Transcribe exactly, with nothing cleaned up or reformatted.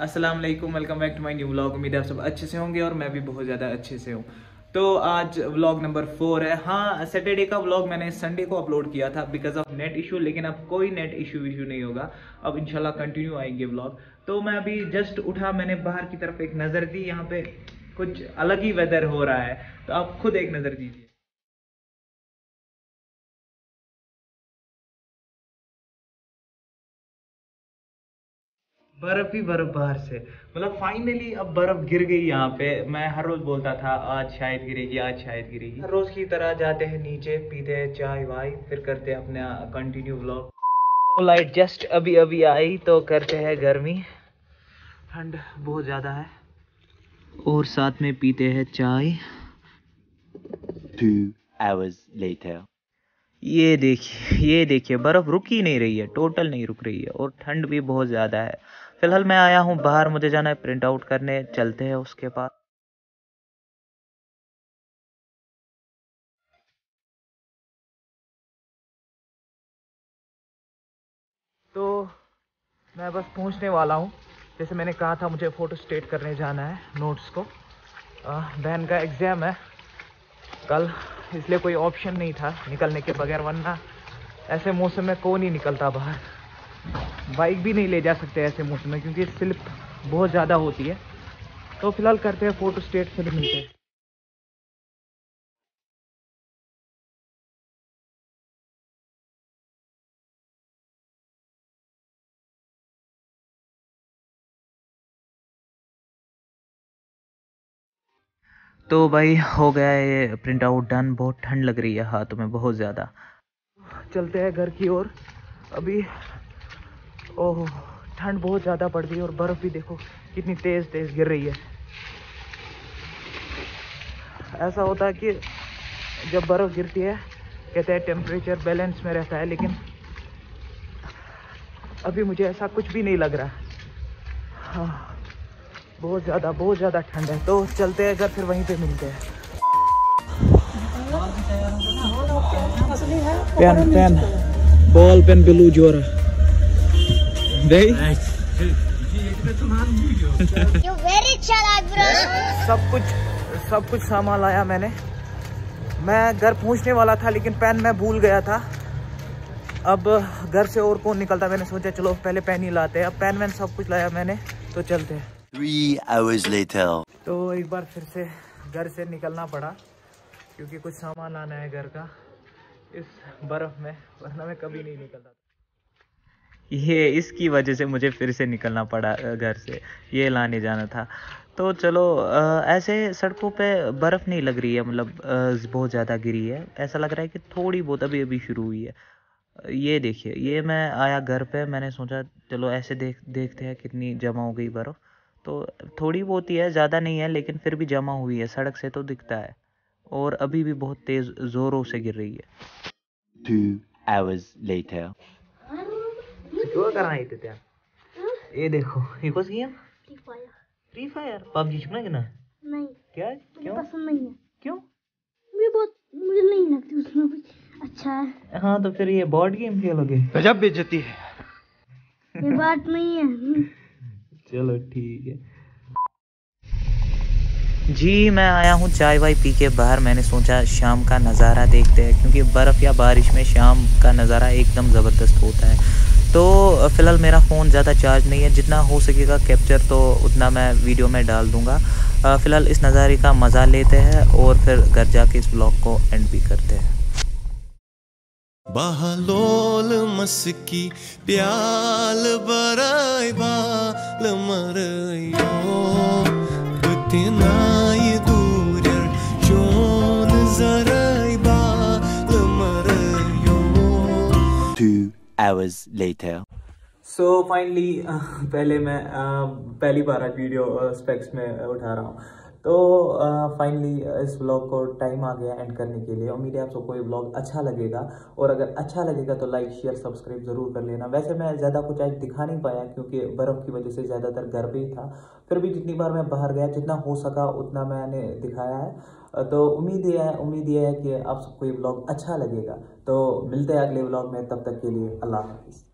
अस्सलाम वालेकुम, welcome back to my new vlog. उम्मीद है आप सब अच्छे से होंगे और मैं भी बहुत ज़्यादा अच्छे से हूँ। तो आज व्लॉग नंबर फोर है। हाँ, सैटरडे का व्लॉग मैंने संडे को अपलोड किया था बिकॉज ऑफ नेट इशू, लेकिन अब कोई नेट इशू इशू नहीं होगा। अब इंशाल्लाह कंटिन्यू आएंगे व्लॉग। तो मैं अभी जस्ट उठा, मैंने बाहर की तरफ एक नज़र दी। यहाँ पे कुछ अलग ही वेदर हो रहा है, तो आप खुद एक नज़र दीजिए। बर्फ ही बर्फ बाहर से, मतलब फाइनली अब बर्फ गिर गई यहाँ पे। मैं हर रोज बोलता था आज शायद गिरेगी, आज शायद गिरेगी। हर रोज की तरह जाते हैं नीचे, पीते हैं चाय वाय, फिर करते हैं अपना कंटिन्यू व्लॉग। लाइट जस्ट अभी अभी आई तो करते हैं गर्मी, ठंड बहुत ज़्यादा है और साथ में पीते हैं चाय। Two hours later. ये देखिए ये देखिए बर्फ रुक ही नहीं रही है, टोटल नहीं रुक रही है और ठंड भी बहुत ज़्यादा है। फिलहाल मैं आया हूँ बाहर, मुझे जाना है प्रिंट आउट करने, चलते हैं उसके पास। तो मैं बस पहुँचने वाला हूँ। जैसे मैंने कहा था, मुझे फ़ोटो स्टेट करने जाना है नोट्स को। बहन का एग्ज़ाम है कल, इसलिए कोई ऑप्शन नहीं था निकलने के बगैर, वरना ऐसे मौसम में कौन ही निकलता बाहर। बाइक भी नहीं ले जा सकते ऐसे मौसम में क्योंकि स्लिप बहुत ज़्यादा होती है। तो फिलहाल करते हैं फ़ोटो स्टेट, फिर मिलते हैं। तो भाई हो गया ये प्रिंट आउट डन। बहुत ठंड लग रही है हाथों में, बहुत ज़्यादा। चलते हैं घर की ओर अभी। ओह, ठंड बहुत ज़्यादा पड़ गई और बर्फ़ भी देखो कितनी तेज़ तेज़ गिर रही है। ऐसा होता है कि जब बर्फ़ गिरती है कहते हैं टेम्परेचर बैलेंस में रहता है, लेकिन अभी मुझे ऐसा कुछ भी नहीं लग रहा। हाँ, बहुत ज़्यादा बहुत ज़्यादा ठंड है। तो चलते हैं घर, फिर वहीं पे मिलते हैं। Pen pen ball pen blue जोर सब कुछ सब कुछ सामान लाया मैंने। मैं घर पहुंचने वाला था लेकिन पेन मैं भूल गया था। अब घर से और कौन निकलता, मैंने सोचा चलो पहले पेन ही लाते हैं। अब पेन वैन सब कुछ लाया मैंने, तो चलते हैं। Three hours later. तो एक बार फिर से घर से निकलना पड़ा क्योंकि कुछ सामान लाना है घर का इस बर्फ़ में, वरना मैं कभी नहीं निकलता। ये इसकी वजह से मुझे फिर से निकलना पड़ा घर से, ये लाने जाना था। तो चलो, ऐसे सड़कों पे बर्फ़ नहीं लग रही है, मतलब बहुत ज़्यादा गिरी है। ऐसा लग रहा है कि थोड़ी बहुत अभी अभी शुरू हुई है। ये देखिए, ये मैं आया घर पे, मैंने सोचा चलो ऐसे देख देखते हैं कितनी जमा हो गई बर्फ़। तो थोड़ी बहुत ही है, ज़्यादा नहीं है, लेकिन फिर भी जमा हुई है, सड़क से तो दिखता है। और अभी भी बहुत तेज़ ज़ोरों से गिर रही है। Two hours later. ये देखो, ये कौन सी game? Free fire. Free fire? PUBG छुपना ना? नहीं। क्या? क्यों पसंद नहीं है। क्यों? मुझे बहुत मुझे नहीं लगती उसमें कुछ अच्छा है। हाँ, तो फिर ये बोर्ड गेम खेलोगे? गजब बेइज्जती है। ये बात नहीं है। चलो ठीक है जी। मैं आया हूँ चाय वाय पी के बाहर। मैंने सोचा शाम का नज़ारा देखते हैं क्योंकि बर्फ़ या बारिश में शाम का नज़ारा एकदम ज़बरदस्त होता है। तो फ़िलहाल मेरा फ़ोन ज़्यादा चार्ज नहीं है, जितना हो सकेगा कैप्चर तो उतना मैं वीडियो में डाल दूँगा। फ़िलहाल इस नज़ारे का मज़ा लेते हैं और फिर घर जाके इस ब्लॉग को एंड भी करते हैं। बहलोल मस्की प्याल बराई बाल मरयो बतनाई दूर जोन जराई बाल मरयो। Two hours later. So so, finally पहले मैं uh, पहली बार आज वीडियो स्पेक्स में उठा रहा हूँ। तो फाइनली uh, इस व्लॉग को टाइम आ गया एंड करने के लिए। उम्मीद है आप सबको ये व्लॉग अच्छा लगेगा, और अगर अच्छा लगेगा तो लाइक शेयर सब्सक्राइब ज़रूर कर लेना। वैसे मैं ज़्यादा कुछ आज दिखा नहीं पाया क्योंकि बर्फ़ की वजह से ज़्यादातर घर पे ही था। फिर भी जितनी बार मैं बाहर गया, जितना हो सका उतना मैंने दिखाया है। तो उम्मीद ये है उम्मीद ये है कि आप सबको ये व्लॉग अच्छा लगेगा। तो मिलते हैं अगले व्लॉग में, तब तक के लिए अल्लाह हाफ़िज़।